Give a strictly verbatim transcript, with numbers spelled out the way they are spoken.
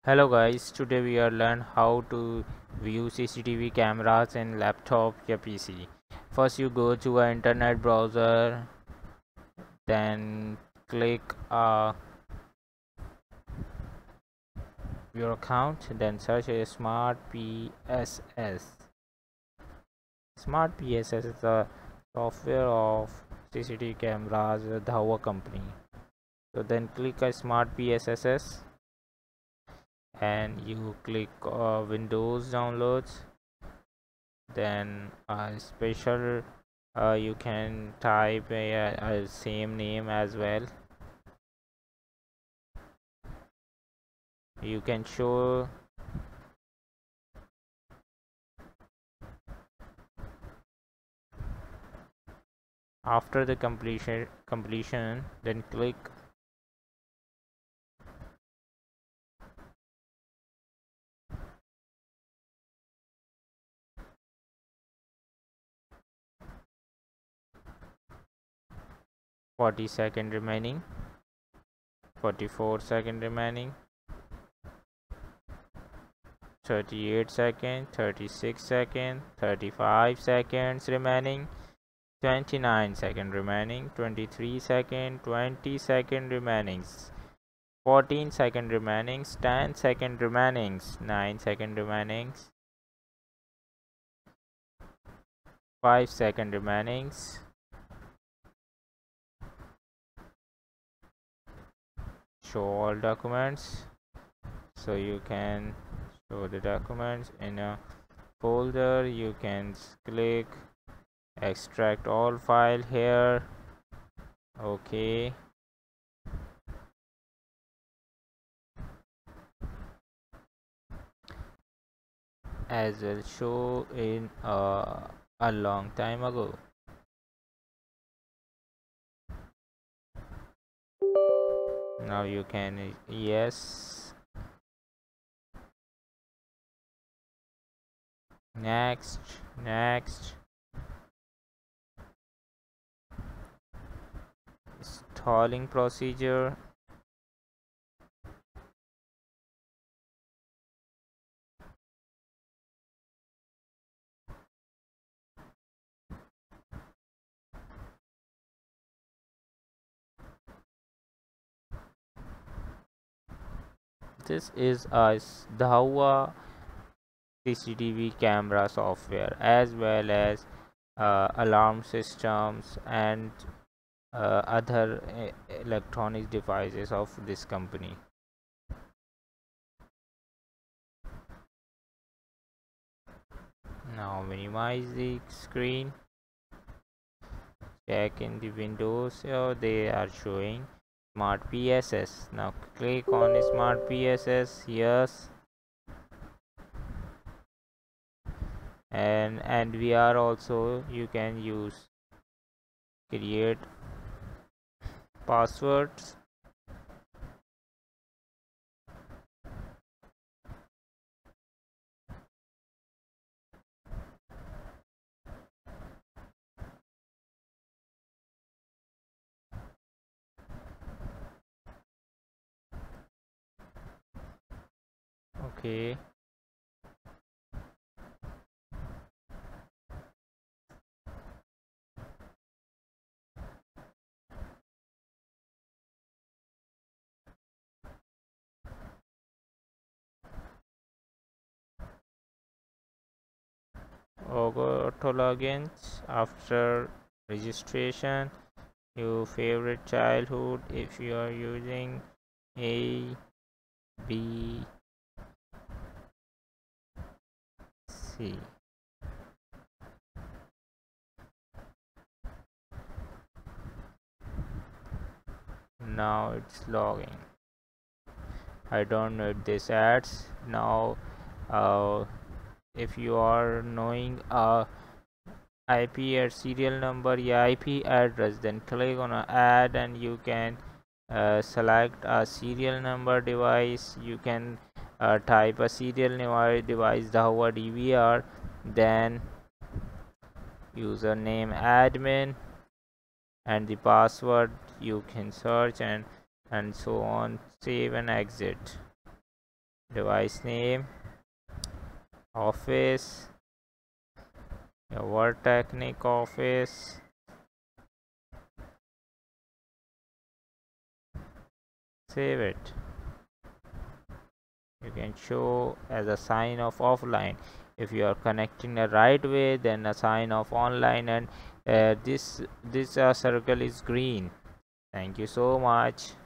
Hello guys, today we are learn how to view C C T V cameras in laptop or P C. First you go to an internet browser, then click uh, your account, then search a smart P S S. Smart P S S is the software of C C T V cameras with Dahua company. So then click a smart P S S and you click uh, Windows downloads. Then a special uh, you can type a, a same name as well. You can show after the completion completion then click forty second remaining, forty-four second remaining, thirty-eight second, thirty-six second, thirty-five seconds remaining, twenty-nine second remaining, twenty-three second, twenty second remaining, fourteen second remaining, ten second remaining, nine second remaining, five second remaining, show all documents. So you can show the documents in a folder. You can click extract all file here. Okay, as will show in uh, a long time ago. Now you can yes, next, next, installing procedure. This is a Dahua C C T V camera software as well as uh, alarm systems and uh, other uh, electronic devices of this company. Now minimize the screen, check in the windows. So they are showing smart P S S. Now click on smart P S S, yes, and N V R also you can use. Create passwords. Okay, auto logins after registration. Your favorite childhood if you are using A, B, C. Now it's logging. I don't know if this adds. Now uh, if you are knowing a I P or serial number, yeah, I P address, then click on a add and you can uh, select a serial number device. You can uh, type a serial device Dahua D V R, then username admin and the password you can search and and so on. Save and exit. device name, office, your word technique office, save it. You can show as a sign of offline. If you are connecting the right way, then a sign of online, and uh, this this uh, circle is green. Thank you so much.